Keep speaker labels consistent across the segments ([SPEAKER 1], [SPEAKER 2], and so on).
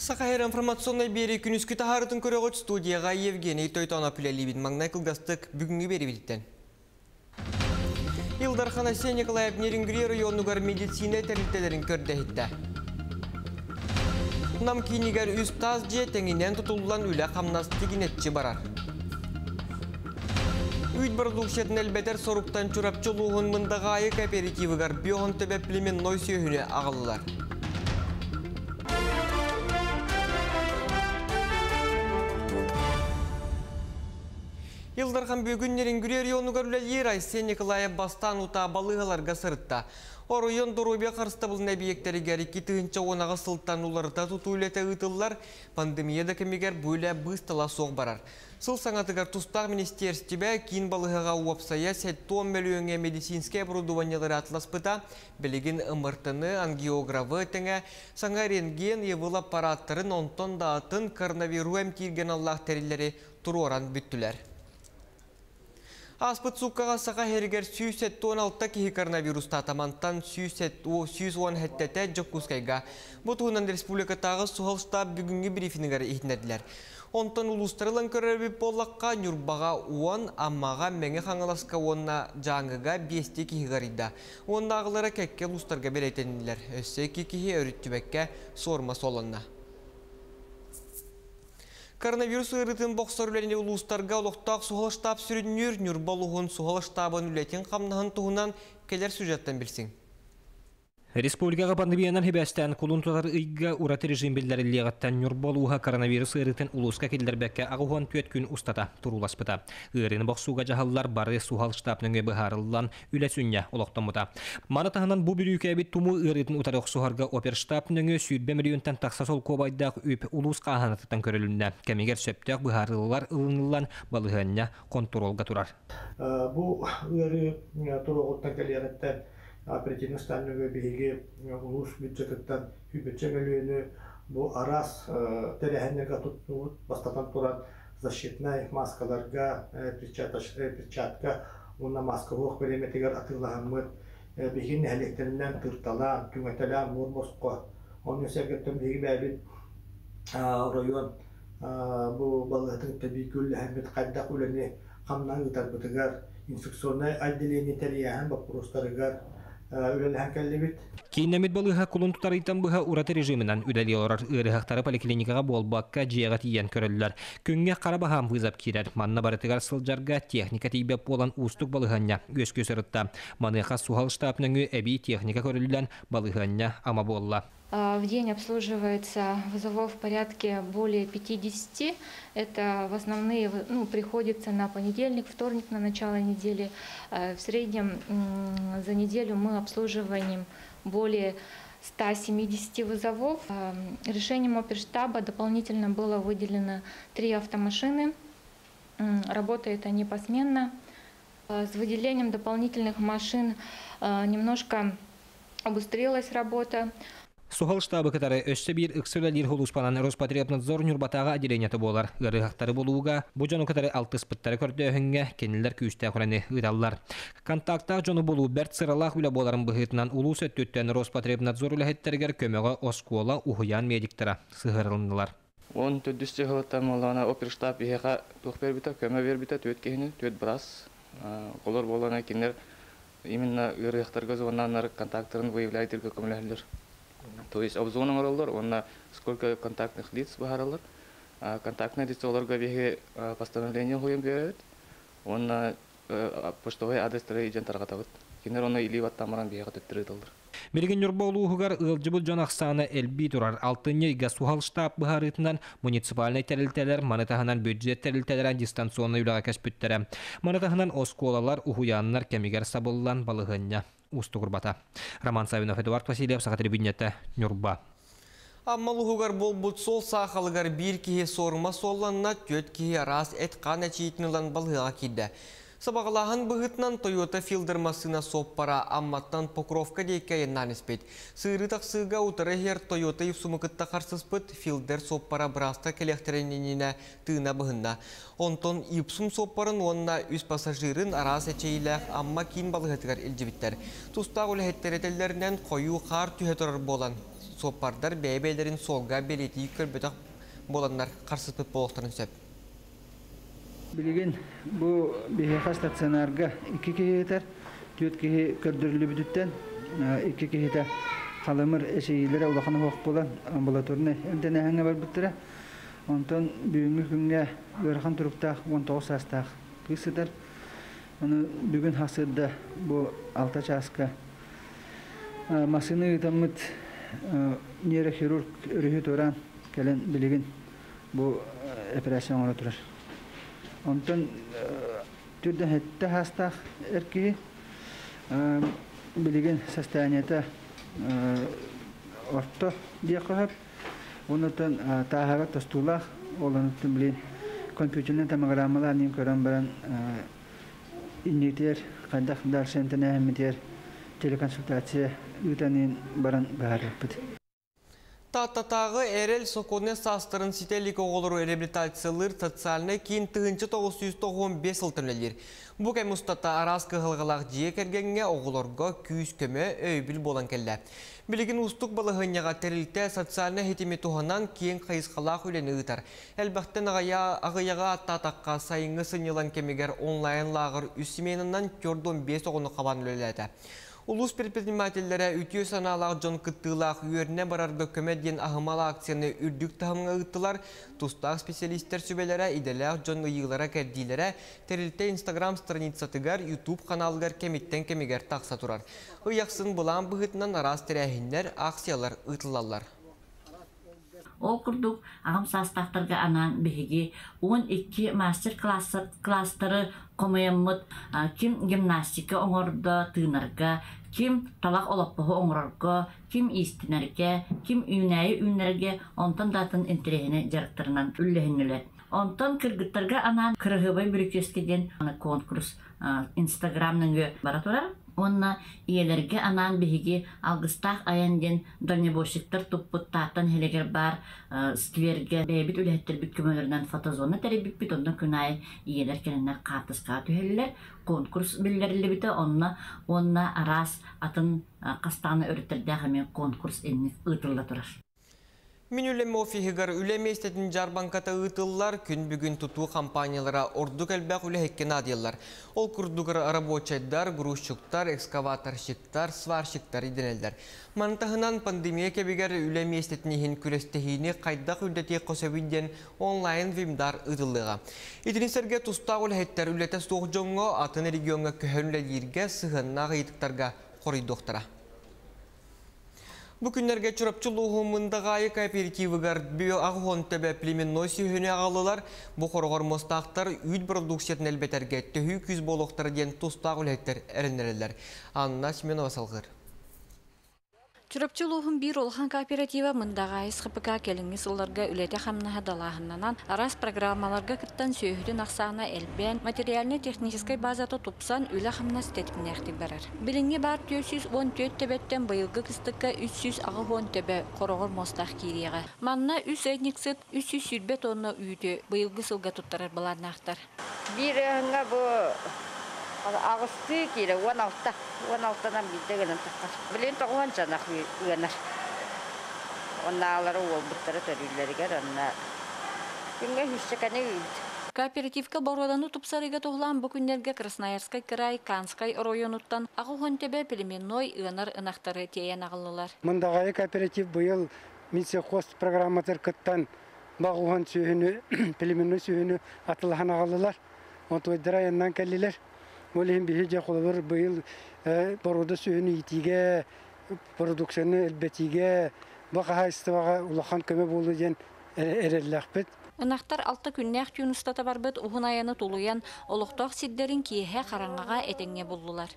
[SPEAKER 1] Сахар информационной бери күнүскү тахарытын көрөгөт студияга Евгений Тойтонов Лилибин маңнай кылгастык бүгүнгү бери билиттен. Илдархан Асен Николаев Нерингри районугар медицина терилтелерин көрдөхүттө. Нам кинигер үстаз же теңинен тутулган үлө камнастыгинетчи барар. Үйт бардукшетін әлбетер соруктан чурапчылуғын мындағайы кооперативігар биоғын төбеплемен ной сүйіні ағылылар. Илдархан бүгіннерін күрер йонугар үләлер Айсен Николаев бастан ұта балығаларға сырытта. Оройон дұрубе қарыстабылын әбиектері гәрікі түгінші онаға сылттан уларыта тұту үлеті ұтылылар пандемияда кемегер бөлі бұстала соқ барар. Сыл саңатығар тұстақ министерстібе кейін балығыға уапсая 10 миллионге медицинское оборудованиялар атласпыта білігін ымыртыны, ангиографы тәңе саңа рентген евыл аппараттарын онтон даатын коронавиру әмтирген Аллах тәрелері тұру оран бүттілер. Аспыт суккаға сақа хергер 16 кихи коронавируста тамантан 110 хәттәтә жоккускайга. Бұтығынан республикатағы суғал штаб бүгінгі брифингері ихнәділер. Онтан улустарылан көрәрбі боллаққа нүрбаға 10, аммаға мәңі қаңыласқа 10 жаңыға 5 кихи ғарида. Онда ағылары кәкке улустарға белейтенілер. Өсі кихи өріттібәкке сорма солынна. Коронавирус ырытын боксор үләне улустарға олықтақ суғыл штаб сүріннер нүрбалуғын суғыл штабын үләтен қамнағын туғынан келер сюжеттен білсің.
[SPEAKER 2] Республикаға пандемиянан хебәстән кулун тутар ыйга ураты режим билдәриллегәттән нүрбалуға коронавирус ырытын улуска келдербәккә агухан 4 күн устата туруласпыта. Ырыны боксуга жаһаллар бары суғал штабның быһарыллан үләсүнья олоқтамыта. Маны таһынан бу бүрүкә бит туму ырытын утарык суһарга оперштабның 100 миллионтан такса сол кобайдак үп улуска ханатыдан көрүлүнә. Кемигер сөптәк быһарыллар ылынылан балыгынья контролга турар.
[SPEAKER 3] Бу ыры турогыттан келгәндә оперативный станция беге улус бюджеттан 100 миллионы бу арас терехеннеге тутнут бастатан турат защитная маскаларга перчатка уна маскалык периметргә атылган бегин электринен тырталан күмәтәлән мурмоско оны сәгәттән беге бәбит район бу балыгын табигый һәммәт кадда үләне камнан үтәр битгәр инфекционный отделение тәрияһен вопростарыгар
[SPEAKER 2] Кейнемит балыға кулун тутарыйтан бұға ураты режимінен үдәлі олар ұрығақтары поликлиникаға болбаққа жияға тиен көрілілер. Күнге қарабағам бұзап керер. Манна барытығар сылжарға техника тейбеп болан ұстық балығанnya өз көсірітті. Маныға сухал штабның әбей техника көрілілен балығанnya ама болла.
[SPEAKER 4] В день обслуживается вызовов в порядке более 50. Это в основные, приходится на понедельник, вторник, на начало недели. В среднем за неделю мы обслуживаем более 170 вызовов. Решением оперштаба дополнительно было выделено 3 автомашины. Работают они посменно. С выделением дополнительных машин немножко обустрилась работа.
[SPEAKER 2] Сухал штабы катары өссө бир ыксөлөлер хулуспанан Роспотребнадзор нүрбатага отделениеті болар. Ырыхактары болууга бу жону катары алты спыттары көрдөһүнгө кенилер күүстэ кураны ыдаллар. Контакта жону болуу берт сыралах үле боларын быхытынан улус өттөттөн Роспотребнадзор үлэхеттергер көмөгө оскола ухуян медиктара сыгырылдылар.
[SPEAKER 5] Он төдүстө хылтан молана оперштаб иһега тухбербита көмө бербита төткехини төт брас. Колор болана кинер именно ырыхтарга зонанар контакттарын выявляет только көмөлөрлөр. То есть обзоның оралар, онна сколько контактных лиц бахаралар, контактные лица оларга веге постановление хуем берет, онна почтовый адрестері идентарға тағыт. Кенер онна или ваттамаран беге төттірет.
[SPEAKER 2] Мерген Нурбаулуғығар ылжыбыл жанақсаны әлбей тұрар. Алтыне сухал штаб бұхарытынан муниципальный тәрілтелер, манытағынан бюджет тәрілтелерін дистанционный үліға кәспүттері. Манытағынан осколалар, ухуянлар кәмегер сабыллан балығыння. Устугурбата. Роман Савинов, Эдуард Васильев, Сахатри Биннета, Нюрба.
[SPEAKER 1] Аммалуғығар болбұт сол сақалығар бір кеге сорма солланна төт кеге арас әтқан әчейтінілан балыға кеді. Сабағылағын бұғытнан Toyota Fielder масына соппара амматтан Покровка дейкәйін наныспет. Сырытақ сыға ұтыры хер Toyota евсумықытта қарсыспыт Fielder соппара бұраста келектерененіне тыына бұғынна. Онтон ипсум соппарын онна үз пассажирын арас әчейләқ амма кейін балығытығар елжібіттер. Тұстақ өлі әттеретелерінен қойу қар түйе тұрар болан. сопардар бәйбәйлерін солға белеті көрбетақ боланlar қарсыспыт болуқтарын сөп.
[SPEAKER 6] Билеген bu BHH стационарга 2 кихетер, 4 кихе көрдүрүлү бүтүттен, 2 кихете калымыр эшейлери улаханы хок болан амбулаторный эмтене хаңа бар бүттүрө. Онтон бүгүнкү күнгө өрхан туруктак 19 састак кысыдар. Аны бүгүн хасырда бу 6 часка машины тамыт нейрохирург өрүхү туран келен билеген бу операциянга турар. Онтон түрден хетте хастах эрки билеген состоянието орто диякоп онтон тахага тостулах олонтун билен компьютерный томограммаларын көрөн баран иннитер кайдах даршентене хэмитер телеконсультация үтанин баран баарыппыт.
[SPEAKER 1] Таттатағы әрел соконе састырын сителік оғылыру реабилитациялыр социальны кейін 915 ұлтынелер. Бұл кәмістата арасқы ғылғылақ жие кәргенге оғылырға күйіз көмі өйбіл болан кәлі. Білігін ұстық балығынеға тәрілті социальны хетеме туғанан кейін қайысқалақ үлені ұтар. Әлбәқтен ағыяға аттатаққа сайыңы сынелан кемегер онлайн лағыр үсіменінен 415 оғыны қабан өлеледі. Улус предпринимательлere ütüyor sanalaq John Kıttılaq üyerine bararga kömedyen ahımalı aksiyonu ürdük tahımına ıttılar. Tustaq spesialistler sübelere idelaq John ıyıqlara kerdilere terilte Instagram stranitsatıgar YouTube kanalgar kemitten kemiger taqsa turar. Iyaqsın bulan bıhıtından aras terehinler aksiyalar ıttılallar.
[SPEAKER 7] Ол курдук агам састактарга анан биһиги 12 мастер класстары комуяммыт ким гимнастика оңордо тыынарга, ким талак олоппоху оңорорго, ким истинерге, ким үннерге онтон датын интерехине жарыктарынан үллехиннелер. Онтон кыргыттарга анан кырыгыбай бүрүкескеден конкурс Инстаграмның бара турар. Онна иелерге анан биһиги алгыстах айанден дальнебойщиктар туппуттаатан хелегер бар скверге бэбит үлэхеттер бит көмөлөрүнөн фотозона теребит бит ондан күнай иелер келеннер катыска түһеллер конкурс биллерилибите онна арас атын кастаны өрүттерде хамен конкурс энник ытылла турар.
[SPEAKER 1] Minüleme ofihigar üleme istedin jarbankata ıtıllar gün bugün tutu kampanyalara orduk elbaq ülehekken adiyallar. Ol kurdugar araboçaydar, gruşçuktar, ekskavatorşiktar, svarşiktar idenelder. Mantahınan pandemiye kebigar üleme istedinihin kürestehini kaydak üldeti kosevidyen online vimdar ıtıllığa. İdiniserge tusta ülehetler ülete soğjongo atın regionga köhönlelirge sıhınna gıydıktarga koridoktora. Bu günlerge çırapçılığımında gayı kooperativigar biyo ağın tebe plemennoy sühüne ağalılar, bu korgar mostaqtar üyd produksiyatın elbeterge tühü küz boluqtar diyen tustaq ülehetler erinlerler. Anna Simenova salgır.
[SPEAKER 8] Çırapçılığın bir olğan kooperativa mındağayız xıpıqa kelini sıllarga ülete xamnaha dalahınanan aras programmalarga kıttan söhüdün aqsağına elben materialini texniskay bazata tupsan üle xamna stetminekti barar. Bilingi bar 414 tebetten bayılgı kıstıkka 300 ağı tebe korogor mostaq kiriyaga. Manna 3 etniksit 300 sürbet onna üydü bayılgı sılga tuttarar balanaqtar.
[SPEAKER 9] Bir hınga bu Ağustos kira, 16'dan bittiğinin takar. Bilen toğun canak uyanar. Onları olbutları törülleri gar, onlar. Günge hüsçekane üydü.
[SPEAKER 8] Kooperativka borodanı tupsarıga toğlan bu günlerge Krasnoyarskay kray, Kanskay rayonuttan Ağuhon tebe plemennoy ınar ınaqtarı teyen ağılılar.
[SPEAKER 10] Mındağayı kooperativ bu yıl Minsekoz programmatır kıttan Bağuhon sühünü, plemennoy sühünü atılhan ağılılar. Ontoydara yandan kelliler. Olihim bihice kolor bu yıl boroda sühünü itige, produksiyonu elbetige, bakaha istivaga ulağan köme bolu diyen erellakbet.
[SPEAKER 8] Inaqtar 6 künnək Tunus'ta barbet uğun ayını tuluyan oluqtaq sidderin kiyehe qarangağa etenge buldular.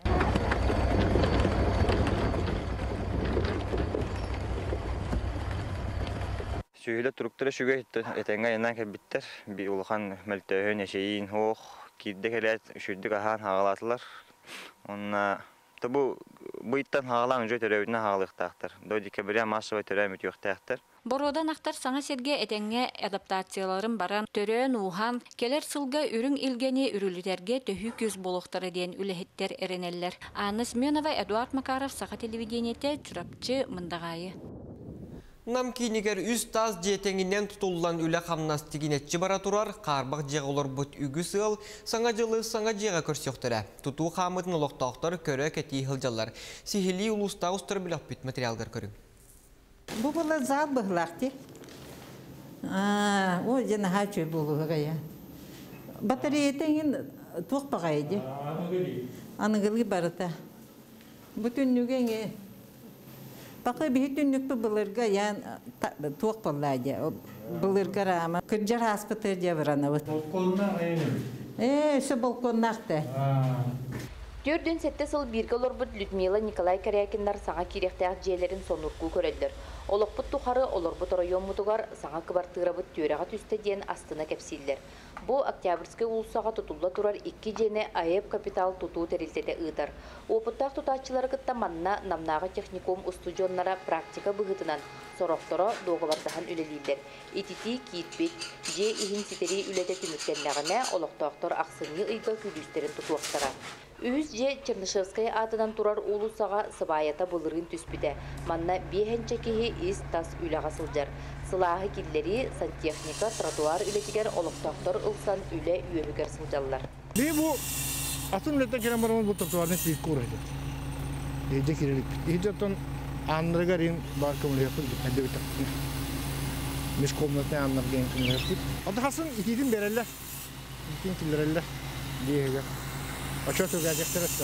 [SPEAKER 11] Sühüle turuktura şüge etenge yandan kelbitter. Bir ulağan meltehön eşeğin hoğ. Kiddek elet üşüddük ahan hağalatılar. Onna bu ittan hağalan önce törevine hağalıqtaqtır. Doydike bir masova törevimit yoqtaqtır.
[SPEAKER 8] Borodan aqtar sana serge etenge adaptatsiyaların baran törön uhan keler sılga ürün ilgeni ürülüterge töhü köz boluqtары diyen ülehetler ereneller. Anna Simenova, Eduard Makarov, Saha televideniyete, Çırapçı, Mındağayı.
[SPEAKER 1] Нам кинигер үз таз жетеңінен тұтылуан үлі қамнас тегінетші бара тұрар, қарбақ жеғылар бұт үгі сыл, саңа жылы саңа жеға көрсектірі. Тұту қамытын ұлықтақтар көрі кәтей ғылжалар. Сихили ұлыста ұстар білік бүт материалдар көрім.
[SPEAKER 12] Бұл бұла зал бұғылақты. О, жена хачу бұлығы я. Батарейтен тоқ бағайды. Анығылы барыта. Бұтын нүгенге. Бақы бейт үннікпі бұлырға ян тоқ бұллайды. Бұлырға рама. Күрджар аспытыр жабыраны бұт.
[SPEAKER 3] Болқонна айының?
[SPEAKER 12] Өсі болқоннақты.
[SPEAKER 13] Төрден сетте сыл біргі олорбұт Людмила Николай Корякиндар саңа керектәк жиелерін сонурку көрелдір. Олықпұт тұқары олорбұт район мұтығар саңа кыбартырабыт төреға түсті ден астына кәпсейлер. Бұл Октябрьский улсаға тұтылла тұрар 2 жені АЭП капитал тұту тәрілтеті ұйдар. Опыттақ тұтатчылары күтті манна намнаға техникум ұстудионнара практика бұғытынан сорақтыра доғыбардаған үлелейлер. Итити кейтбек, же ихин сетері үлеті түміктенләғіне олықтақтар ақсыны ұйға күлістерін тұтуақтара. Үз же Чернышевская атынан турар улусаға сыбайата бұлырын түспіде. Манна бейхенче кеге ис тас үліға сылжар. Сылағы келлері сантехника, тротуар үлетігер олықтақтар ұлсан үлі үйігер сылжалар.
[SPEAKER 3] Бей бұл атын үлетті керен барымыз бұл тротуарны сейт қор еді. Ейде керелік. Ейдеттен анырға рейін бар көмілі япын әді өтіп. Меш комнатны аныр дейін көмілі япын. Отықасын итейдің берелі. Итейдің келерелі. Дейгер. Очёту газеттер.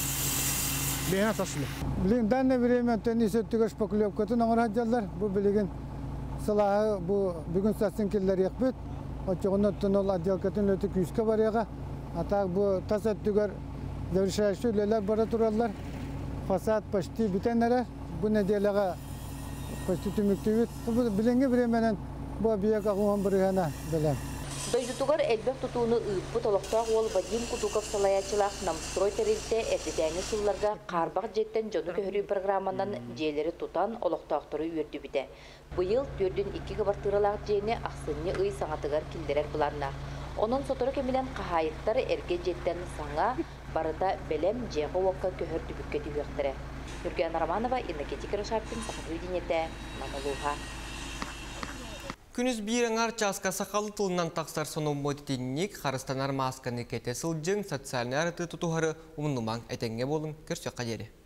[SPEAKER 3] Бейна ташлы.
[SPEAKER 10] Билин данное время теннисе түгөш поклёвкатын оңорхаджалар. Бу билигин сылаһы бу бүгүн сасын келлер якбыт. Очогоно тонол отделкатын өтө күскө барыга. Атак бу тасат түгөр завершающий лелер бара туралар. Фасад почти битенлер. Бу неделяга почти түмүктүбүт. Бу билинге временен бу биек агуан барыгана белем.
[SPEAKER 13] Дойдутугар элбек тутууну ыйппы толоктоак ол Вадим Кутуков салаячылах намстрой терилте эрдетээни сылларга карбак жеттен жону көһөрүү программанан жээлери тутан олоктоактыры үйөрдү бите. Быйыл 4-2 кыбартыралаак жээни аксынны ый саңатыгар килдерер буларна. Онун сотору кеминен кахайыктар эрге жеттен саңа барыта белем жеғы уокка көһөрдүбүккө түйөктөрө. Юрген Романова, Иннокентий Крашапкин, Сахатуу Динете, Мамалуха.
[SPEAKER 1] Күніз биріңар часка сақалы тылынан тақсар соның мөдетіннік қарыстанар масканы кете сылжың социальный арыты тұтуғары ұмынумаң әтенге болың көрсек қадері.